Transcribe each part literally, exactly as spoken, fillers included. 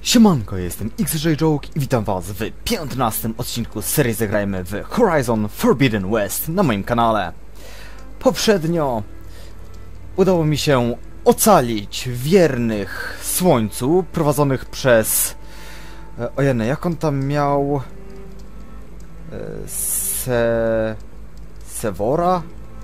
Siemanko, jestem X J Joke i witam was w piętnastym odcinku z serii Zagrajmy w Horizon Forbidden West na moim kanale. Poprzednio udało mi się ocalić wiernych Słońcu prowadzonych przez... Ojej, jak on tam miał... Se... Sewora?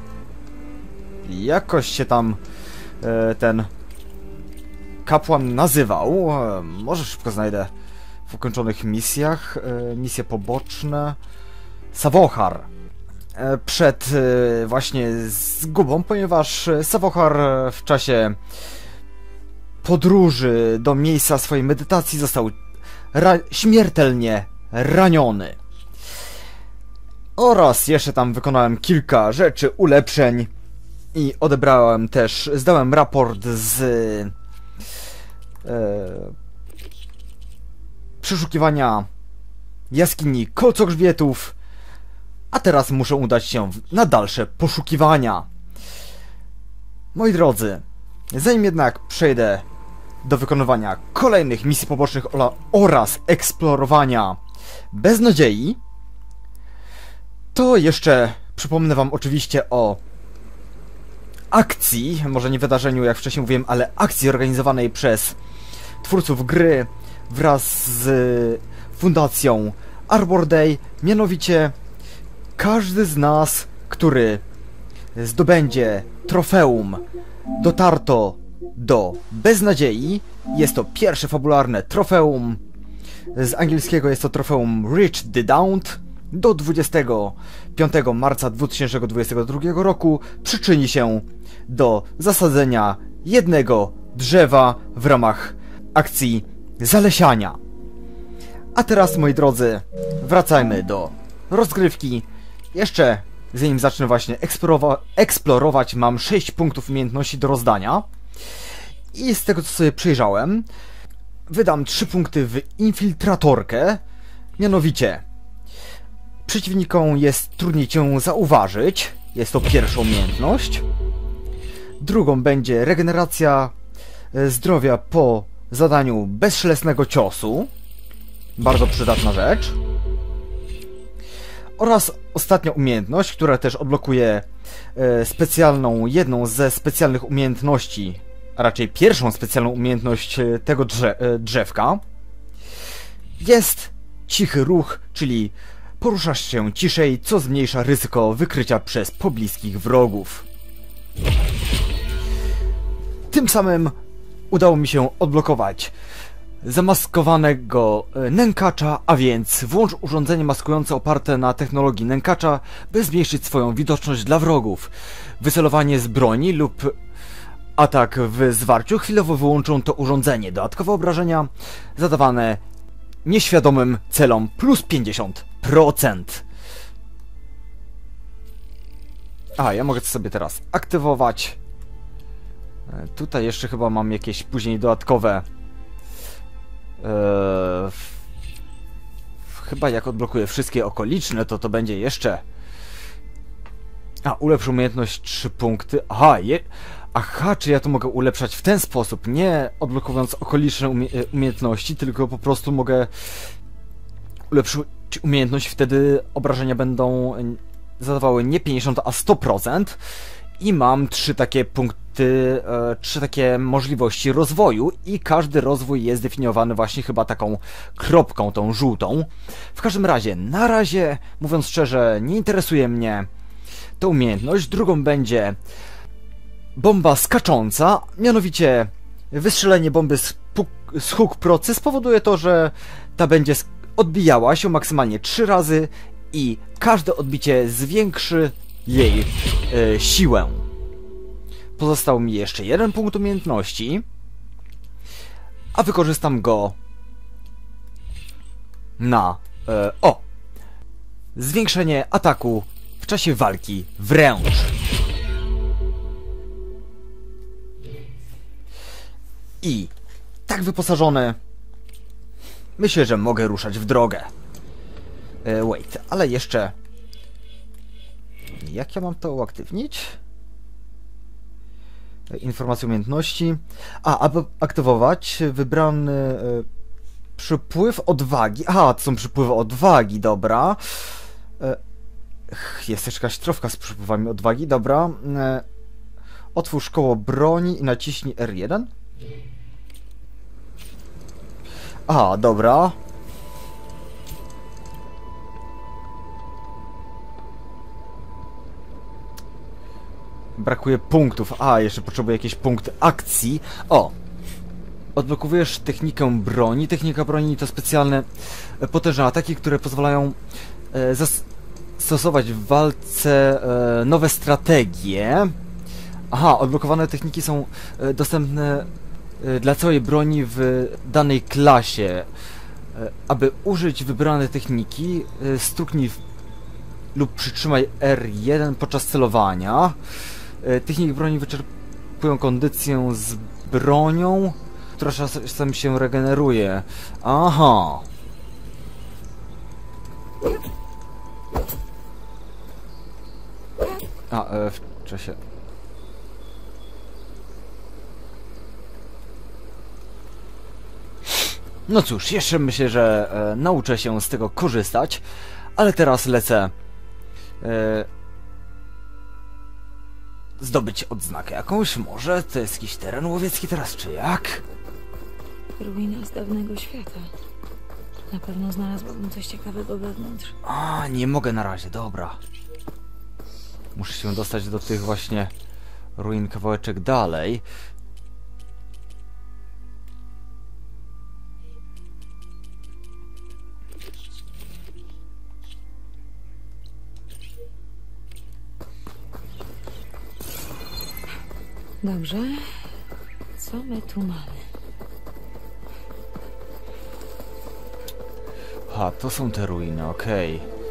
Jakoś się tam ten... kapłan nazywał. Może szybko znajdę w ukończonych misjach. Misje poboczne. Savohar. Przed właśnie zgubą, ponieważ Savohar w czasie podróży do miejsca swojej medytacji został ra śmiertelnie raniony. Oraz jeszcze tam wykonałem kilka rzeczy, ulepszeń i odebrałem też, zdałem raport z e, przeszukiwania jaskini Kołcogrzbietów, a teraz muszę udać się na dalsze poszukiwania. Moi drodzy, zanim jednak przejdę do wykonywania kolejnych misji pobocznych oraz eksplorowania beznadziei, to jeszcze przypomnę wam oczywiście o akcji, może nie wydarzeniu jak wcześniej mówiłem, ale akcji organizowanej przez twórców gry wraz z fundacją Arbor Day. Mianowicie każdy z nas, który zdobędzie trofeum Dotarto do Beznadziei, jest to pierwsze fabularne trofeum, z angielskiego jest to trofeum Reach the Dawn, do dwudziestego piątego marca dwa tysiące dwudziestego drugiego roku przyczyni się do zasadzenia jednego drzewa w ramach akcji zalesiania. A teraz, moi drodzy, wracajmy do rozgrywki. Jeszcze zanim zacznę właśnie eksplorować, mam sześć punktów umiejętności do rozdania. I z tego, co sobie przejrzałem, wydam trzy punkty w infiltratorkę. Mianowicie przeciwnikom jest trudniej cię zauważyć. Jest to pierwsza umiejętność. Drugą będzie regeneracja zdrowia po zadaniu bezszelestnego ciosu. Bardzo przydatna rzecz. Oraz ostatnia umiejętność, która też odblokuje e, specjalną, jedną ze specjalnych umiejętności, a raczej pierwszą specjalną umiejętność tego drze e, drzewka. Jest cichy ruch, czyli poruszasz się ciszej, co zmniejsza ryzyko wykrycia przez pobliskich wrogów. Tym samym udało mi się odblokować zamaskowanego nękacza, a więc włącz urządzenie maskujące oparte na technologii nękacza, by zmniejszyć swoją widoczność dla wrogów. Wycelowanie z broni lub atak w zwarciu chwilowo wyłączą to urządzenie. Dodatkowe obrażenia zadawane nieświadomym celom plus pięćdziesiąt procent. A, ja mogę to sobie teraz aktywować. Tutaj jeszcze chyba mam jakieś później dodatkowe... Eee, chyba jak odblokuję wszystkie okoliczne, to to będzie jeszcze... A, ulepsz umiejętność trzy punkty. Aha, je... Aha, czy ja to mogę ulepszać w ten sposób, nie odblokowując okoliczne umie umiejętności, tylko po prostu mogę ulepszyć umiejętność, wtedy obrażenia będą zadawały nie pięćdziesiąt, a sto procent. I mam trzy takie punkty, e, trzy takie możliwości rozwoju i każdy rozwój jest zdefiniowany właśnie chyba taką kropką, tą żółtą. W każdym razie, na razie, mówiąc szczerze, nie interesuje mnie ta umiejętność. Drugą będzie bomba skacząca, mianowicie wystrzelenie bomby z, z hook procy spowoduje to, że ta będzie odbijała się maksymalnie trzy razy i każde odbicie zwiększy jej e, siłę. Pozostał mi jeszcze jeden punkt umiejętności, a wykorzystam go na e, o! Zwiększenie ataku w czasie walki wręcz. I tak wyposażony myślę, że mogę ruszać w drogę. E, wait, ale jeszcze... Jak ja mam to uaktywnić? Informacje umiejętności. A, aby aktywować wybrany Przypływ odwagi. Aha, to są przypływy odwagi, dobra. E, jest też jakaś trofka z przypływami odwagi, dobra. E, otwórz koło broni i naciśnij R jeden. Aha, dobra. Brakuje punktów. A, jeszcze potrzebuję jakieś punkty akcji. O! Odblokowujesz technikę broni. Technika broni to specjalne, potężne ataki, które pozwalają e, zastosować w walce e, nowe strategie. Aha, odblokowane techniki są e, dostępne e, dla całej broni w danej klasie. E, aby użyć wybrane techniki, e, stuknij w, lub przytrzymaj R jeden podczas celowania. E, techniki broni wyczerpują kondycję z bronią, która czasem się regeneruje. Aha. A, e, w czasie... No cóż, jeszcze myślę, że e, nauczę się z tego korzystać, ale teraz lecę e, zdobyć odznakę jakąś. Może to jest jakiś teren łowiecki teraz, czy jak? Ruina z dawnego świata. Na pewno znalazłabym coś ciekawego wewnątrz. A, nie mogę na razie, dobra. Muszę się dostać do tych właśnie ruin kawałeczek dalej. Dobrze. Co my tu mamy? Ha, to są te ruiny, okej. Okay.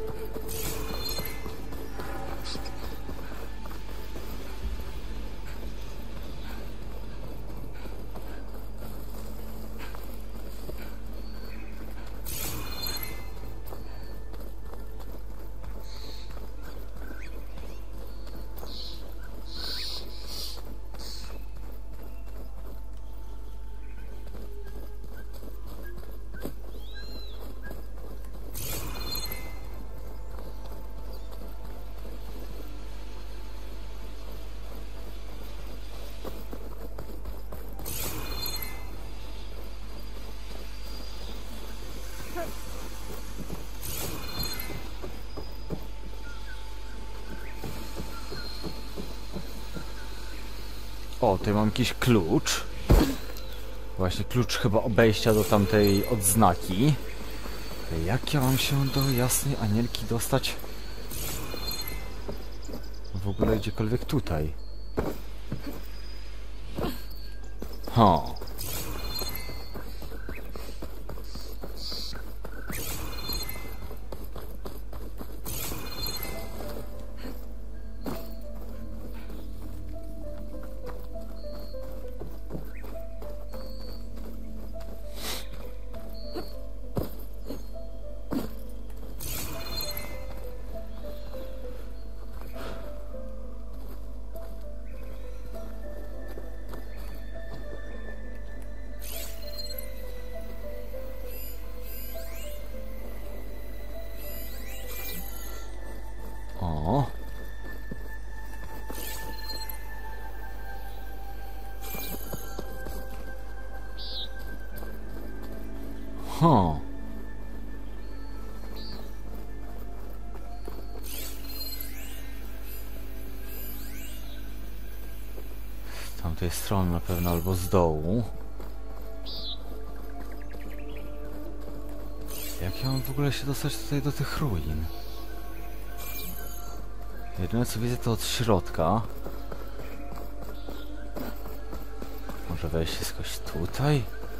O, tutaj mam jakiś klucz. Właśnie klucz chyba obejścia do tamtej odznaki. Jak ja mam się do jasnej anielki dostać? W ogóle gdziekolwiek tutaj. Ha. O. Huh. Z tamtej strony na pewno, albo z dołu. Jak ja mam w ogóle się dostać tutaj do tych ruin? Jedyne co widzę to od środka. Może wejść jakoś tutaj?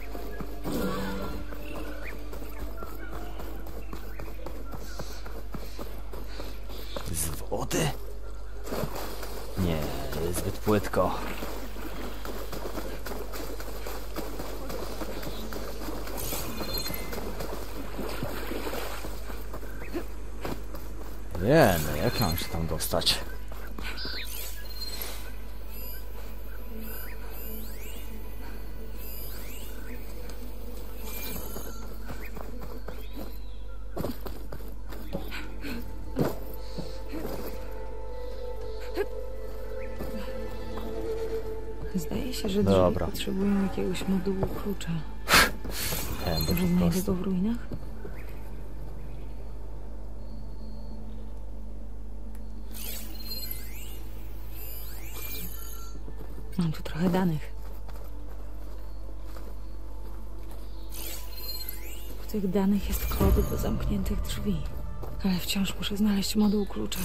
Z wody? Nie, jest zbyt płytko. Nie, no jak mam się tam dostać? się, że drzwi Dobra. potrzebują jakiegoś modułu klucza. Tędy Może po znajdę prostu. go w ruinach? Mam tu trochę danych. W tych danych jest kod do zamkniętych drzwi. Ale wciąż muszę znaleźć moduł klucza.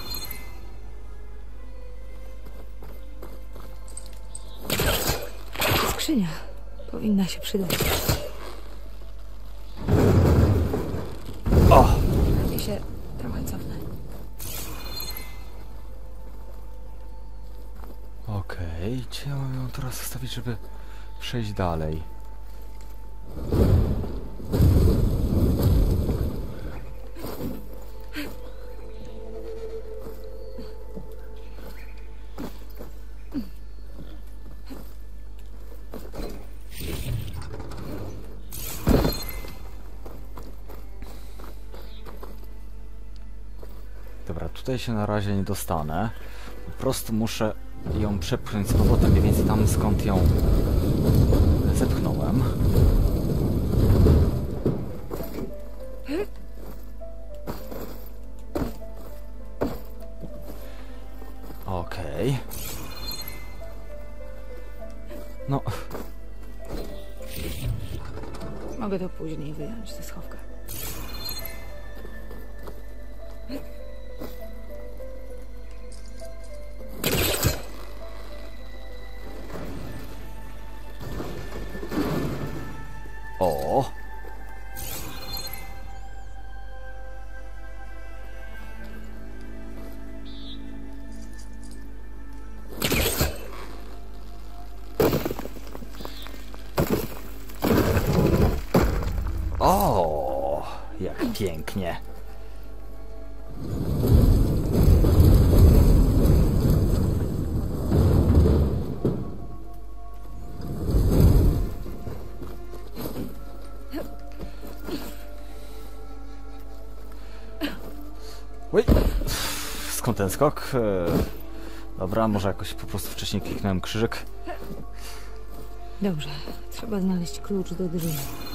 Skrzynia. Powinna się przydać. O! Lepiej się trochę cofnę. Okej, gdzie ja mam ją teraz zostawić, żeby przejść dalej? Dobra, tutaj się na razie nie dostanę. Po prostu muszę ją przepchnąć z powrotem mniej więcej tam, skąd ją zepchnąłem. Okej. No, Mogę to później wyjąć ze schowka. o. O, jak pięknie. Oj, skąd ten skok? E, Dobra, może jakoś po prostu wcześniej kliknąłem krzyżyk. Dobrze. Trzeba znaleźć klucz do drzwi.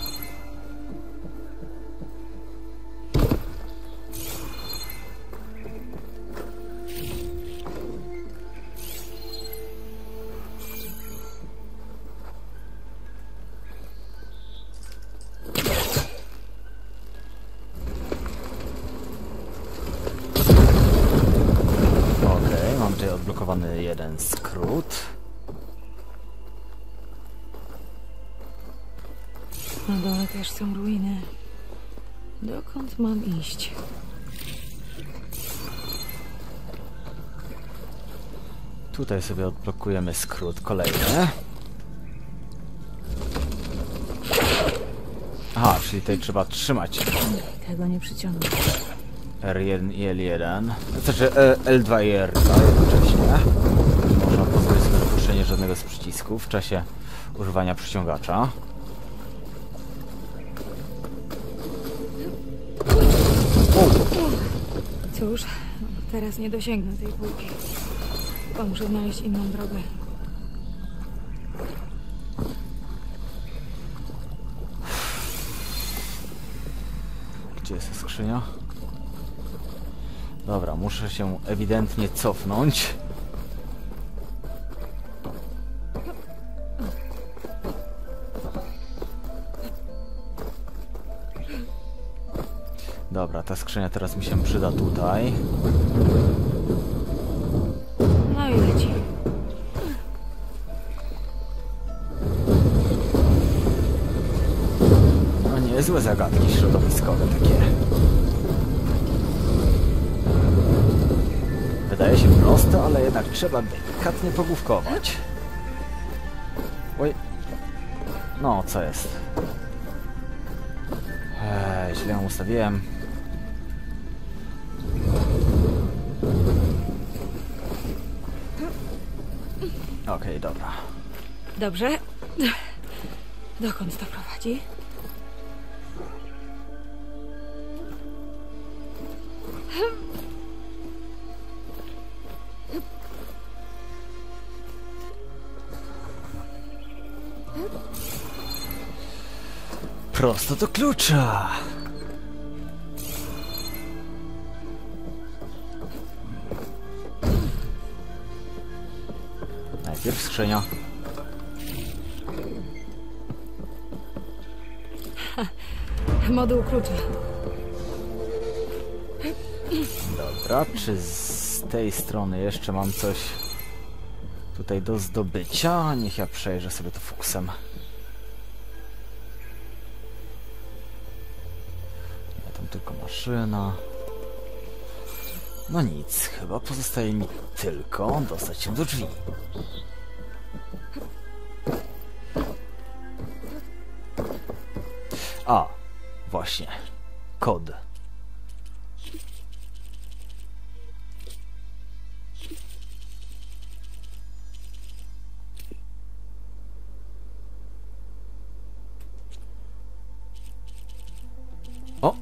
Okej, mam tutaj odblokowany jeden skrót. Na dole też są ruiny. Dokąd mam iść? Tutaj sobie odblokujemy skrót kolejny. Aha, czyli tutaj trzeba trzymać Tego nie przyciągnę. R jeden i L jeden. Znaczy e, L dwa i R dwa jednocześnie. Nie można pozwolić sobie na puszczenie żadnego z przycisków w czasie używania przyciągacza. Cóż, teraz nie dosięgnę tej półki. Chyba muszę znaleźć inną drogę. Gdzie jest ta skrzynia? Dobra, muszę się ewidentnie cofnąć. Dobra, ta skrzynia teraz mi się przyda tutaj. No i leci. No niezłe zagadki środowiskowe takie. Wydaje się proste, ale jednak trzeba delikatnie pogłówkować. Oj. No, co jest? Eee, źle ją ustawiłem. Okej, okay, dobra. Dobrze. Dokąd to prowadzi? Prosto do klucza. Najpierw skrzynia. Moduł klucza. Dobra, czy z tej strony jeszcze mam coś tutaj do zdobycia? Niech ja przejrzę sobie to fuksem. Nie, tam tylko maszyna. No nic, chyba pozostaje mi tylko dostać się do drzwi. A, właśnie. Kod. O!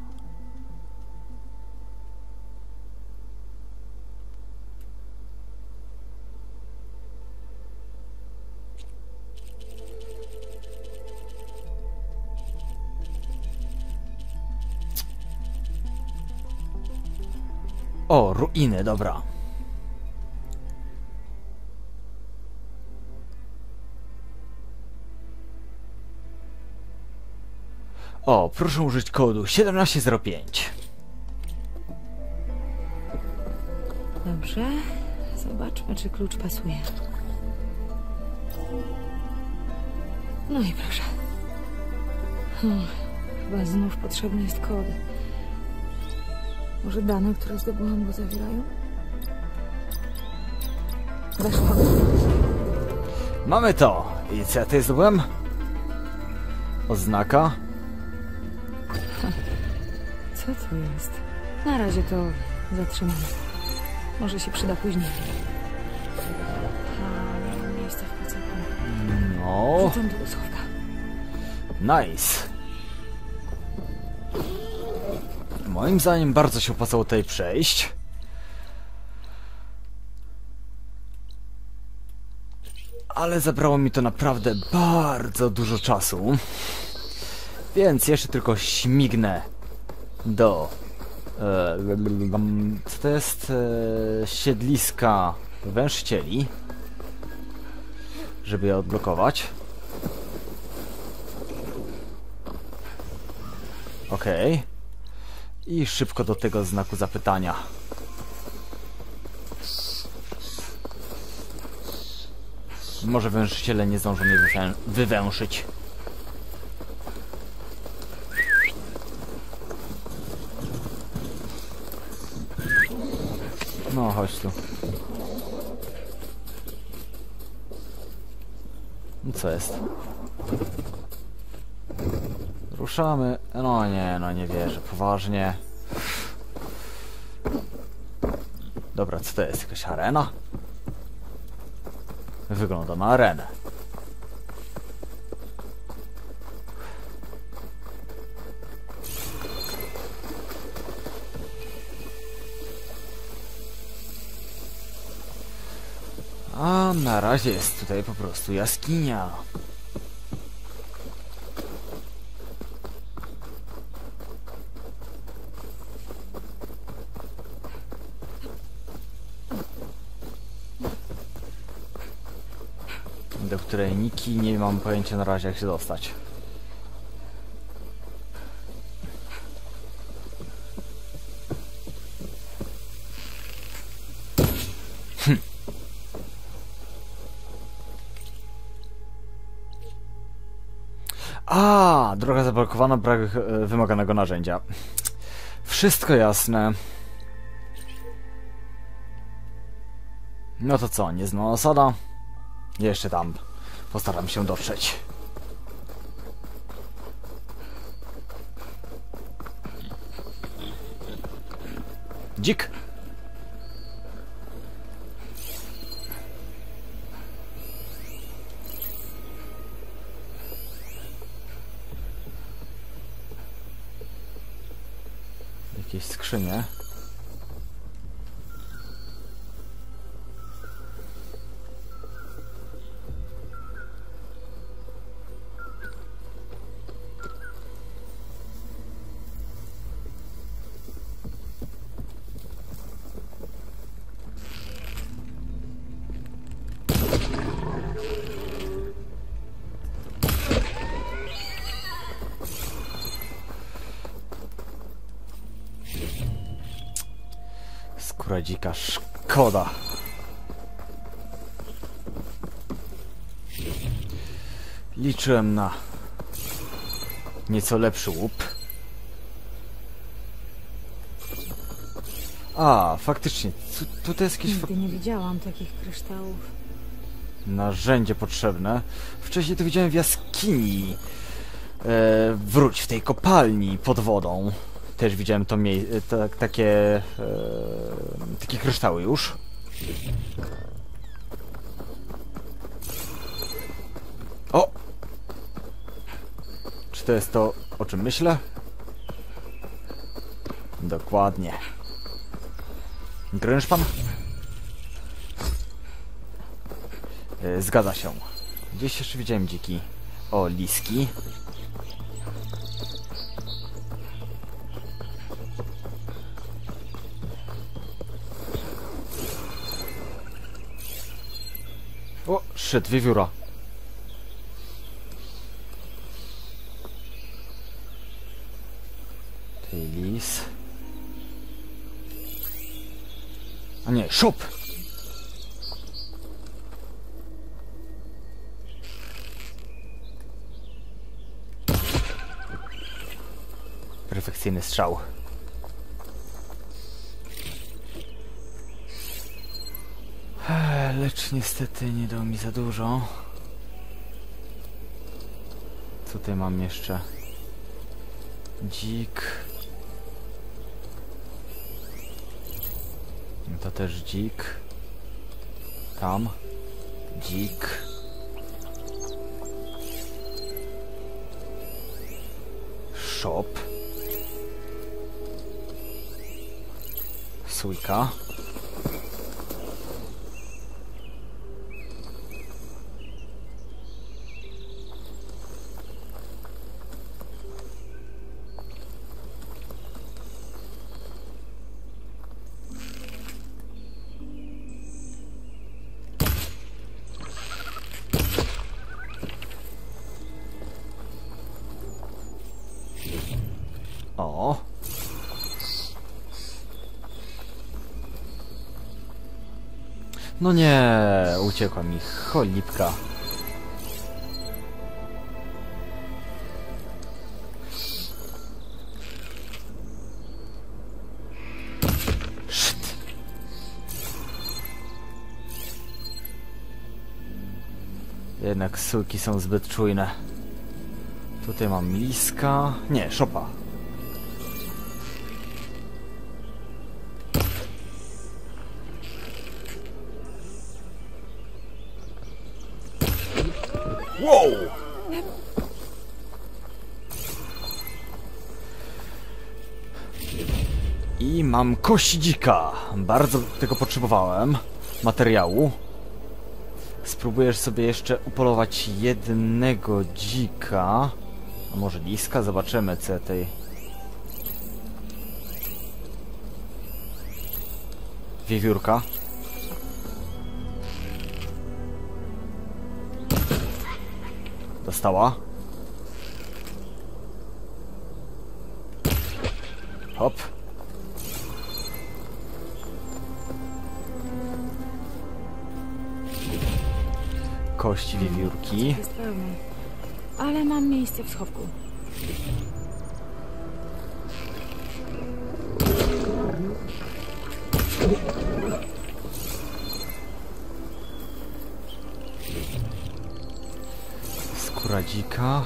O, ruiny, dobra. O, proszę użyć kodu siedemnaście zero pięć. Dobrze. Zobaczmy, czy klucz pasuje. No i proszę. Hmm, chyba znów potrzebny jest kod. Może dane, które zdobyłam, go zawierają? Weszło. Mamy to. I co ja tutaj zdobyłem? Oznaka. Co to jest? Na razie to zatrzymamy. Może się przyda później. A, nie mam miejsca w plecaku. No. Wrzucam do schowka. Nice. Moim zdaniem bardzo się opłacało tutaj przejść. Ale zabrało mi to naprawdę bardzo dużo czasu. Więc jeszcze tylko śmignę do... E, co to jest? E, siedliska wężcieli. Żeby je odblokować. Okej. Okay. I szybko do tego znaku zapytania. Może wężyciele nie zdążą mnie wywę wywęszyć. No, chodź tu. I co jest? Ruszamy. No nie, no nie wierzę. Poważnie. Dobra, co to jest? Jakaś arena? Wygląda na arenę. A na razie jest tutaj po prostu jaskinia. Do której niki nie mam pojęcia na razie, jak się dostać. Hm. A, droga zablokowana, brak e, wymaganego narzędzia. Wszystko jasne. No to co, nieznana osada? Jeszcze tam postaram się dotrzeć. Dzik! Jakieś skrzynie. Skóra dzika, szkoda. Liczyłem na nieco lepszy łup. A, faktycznie, tu, tutaj jest jakieś Nigdy nie widziałam takich kryształów. narzędzie potrzebne. Wcześniej to widziałem w jaskini. E, wróć, w tej kopalni pod wodą. Też widziałem to mie ta, takie e, takie kryształy już. O! Czy to jest to, o czym myślę? Dokładnie. Grynszpan? E, zgadza się. Gdzieś jeszcze widziałem dziki. O, liski. O, shit, wiewióra. Tutaj lis. A nie, szop! Perfekcyjny strzał. Lecz niestety nie dał mi za dużo. Tutaj mam jeszcze dzik. To też dzik. Tam dzik. Shop. Sójka. O. No nie, uciekła mi cholipka. Szt. Jednak sójki są zbyt czujne. Tutaj mam liska. Nie, szopa. Wow! I mam kość dzika. Bardzo tego potrzebowałem. Materiału. Spróbujesz sobie jeszcze upolować jednego dzika. A może liska? Zobaczymy co tej... Wiewiórka. Dostała. Hop. Kości wiewiórki. Jest pełno. Ale mam miejsce w schowku. Skóra dzika.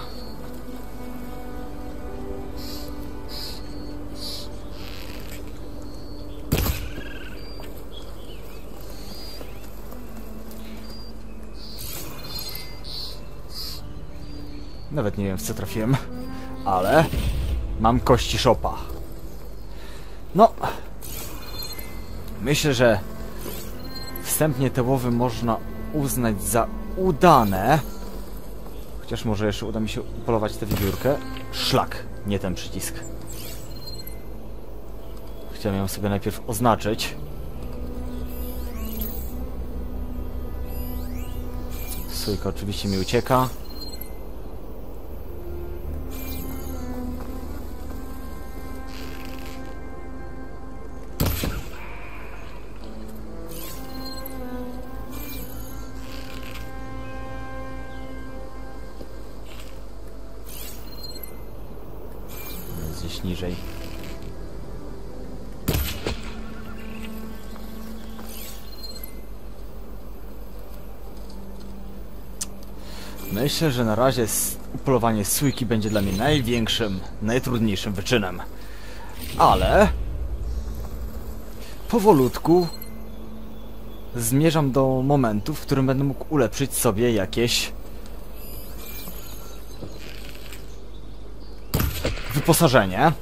Nawet nie wiem w co trafiłem, ale mam kości szopa. No, myślę, że wstępnie te łowy można uznać za udane. Chociaż może jeszcze uda mi się upolować tę wiewiórkę. Szlak, nie ten przycisk. Chciałem ją sobie najpierw oznaczyć. Sójka oczywiście mi ucieka. gdzieś niżej. Myślę, że na razie upolowanie sójki będzie dla mnie największym, najtrudniejszym wyczynem. Ale powolutku zmierzam do momentu, w którym będę mógł ulepszyć sobie jakieś wyposażenie.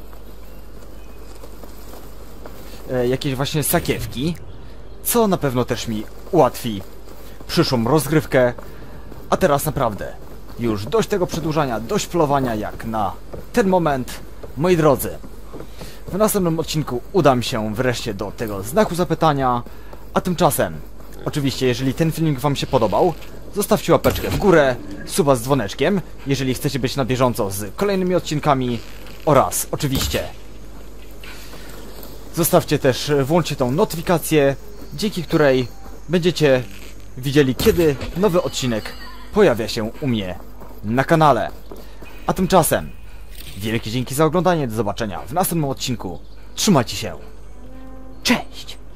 E, jakieś właśnie sakiewki, co na pewno też mi ułatwi przyszłą rozgrywkę. A teraz naprawdę, już dość tego przedłużania, dość polowania jak na ten moment. Moi drodzy, w następnym odcinku udam się wreszcie do tego znaku zapytania, a tymczasem, oczywiście, jeżeli ten filmik wam się podobał, zostawcie łapeczkę w górę, suba z dzwoneczkiem, jeżeli chcecie być na bieżąco z kolejnymi odcinkami oraz, oczywiście, zostawcie też, włączcie tą notyfikację, dzięki której będziecie widzieli, kiedy nowy odcinek pojawia się u mnie na kanale. A tymczasem wielkie dzięki za oglądanie, do zobaczenia w następnym odcinku. Trzymajcie się. Cześć!